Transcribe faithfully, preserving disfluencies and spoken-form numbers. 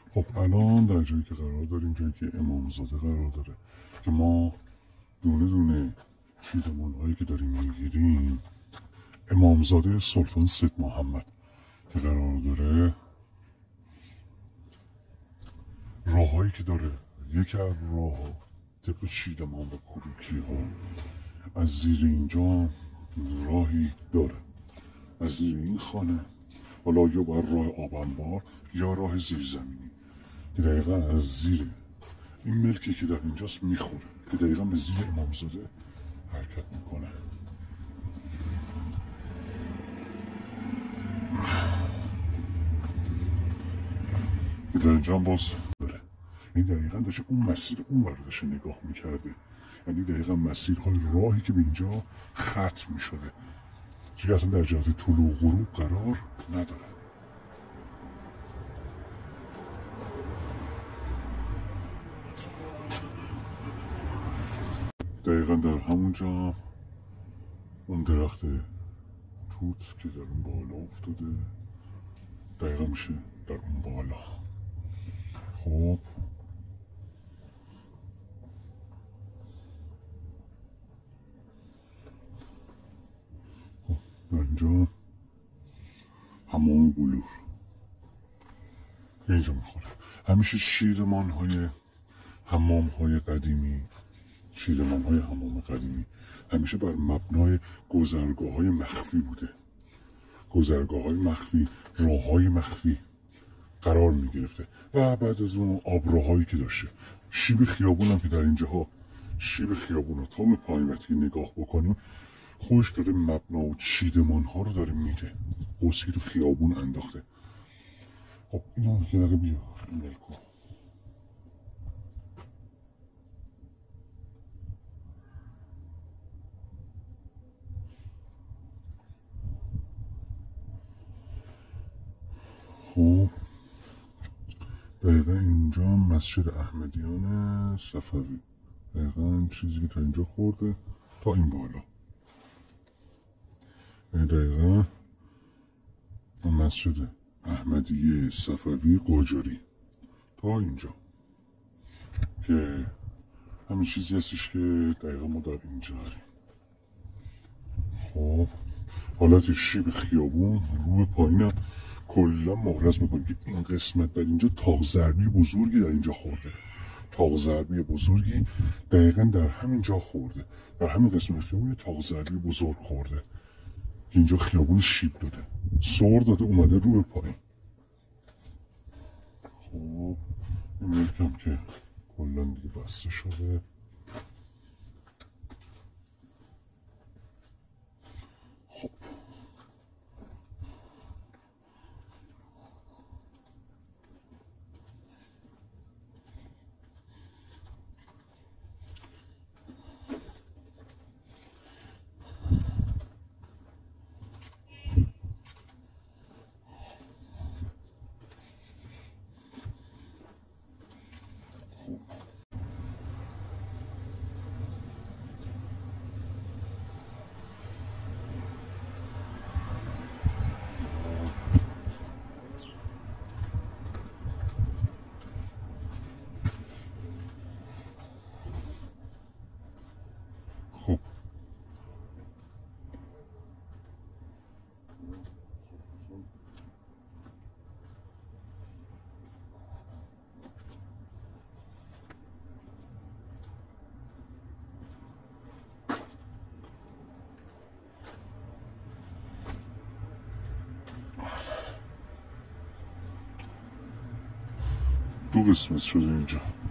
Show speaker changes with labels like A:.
A: خب الان در جایی که قرار داریم، جایی که امامزاده قرار داره که ما دونه دونه چیدمان هایی که داریم میگیریم، امامزاده سلطان سید محمد که قرار داره، راه هایی که داره، یکی از راه ها طبق چیدمان و کروکی ها از زیر اینجا راهی داره، از زیر این خانه حالا یا باید راه آبنبار یا راه زیرزمینی که دقیقا از زیر این ملکی که در اینجاست میخوره که دقیقا به زیر امامزاده حرکت میکنه. که در اینجا هم باز داره، این دقیقا داشته اون مسیر اون ور داشته نگاه میکرده، یعنی دقیقا مسیرهای راهی که به اینجا ختم میشده، چون اصلا در جهت طلوع و غروب قرار نداره. دقیقا در همونجا اون درخت توت که در اون بالا افتاده دقیقا میشه در اون بالا. خب در اینجا حمام بلور اینجا میخوره. همیشه شیرمان های حمام های قدیمی، شیرمان های حمام قدیمی همیشه بر مبنای گذرگاه های مخفی بوده، گذرگاه های مخفی، راه های مخفی قرار می گرفته و بعد از اون آبراهایی که داشته. شیب خیابون هم که در اینجاها، شیب خیابون رو تا به پایین وقتی نگاه بکنیم خوش داره مبنا و چیدمان ها رو داره میده، قوسی که تو خیابون انداخته. خب اینو یه دقیقه بیا این بلکن. خب دقیقا اینجا مسجد احمدیان صفوی، دقیقا چیزی که تا اینجا خورده تا این بالا، دقیقا مسجد احمدیه صفوی قاجاری تا اینجا که همین چیزی هستش که دقیقا ما در اینجا داریم. خب حالت شیب خیابون رو به پایینم کلا مهرز میکنه که این قسمت در اینجا تاق ضربی بزرگی در اینجا خورده، تاق ضربی بزرگی دقیقا در همین جا خورده، در همین قسمت خیابون تاق ضربی بزرگ خورده که اینجا خیابون شیب داده، سور داده اومده رو به پایین. خب این ملکم که کلا دیگه بسته شده. خب خب دو قسمت شده اینجا.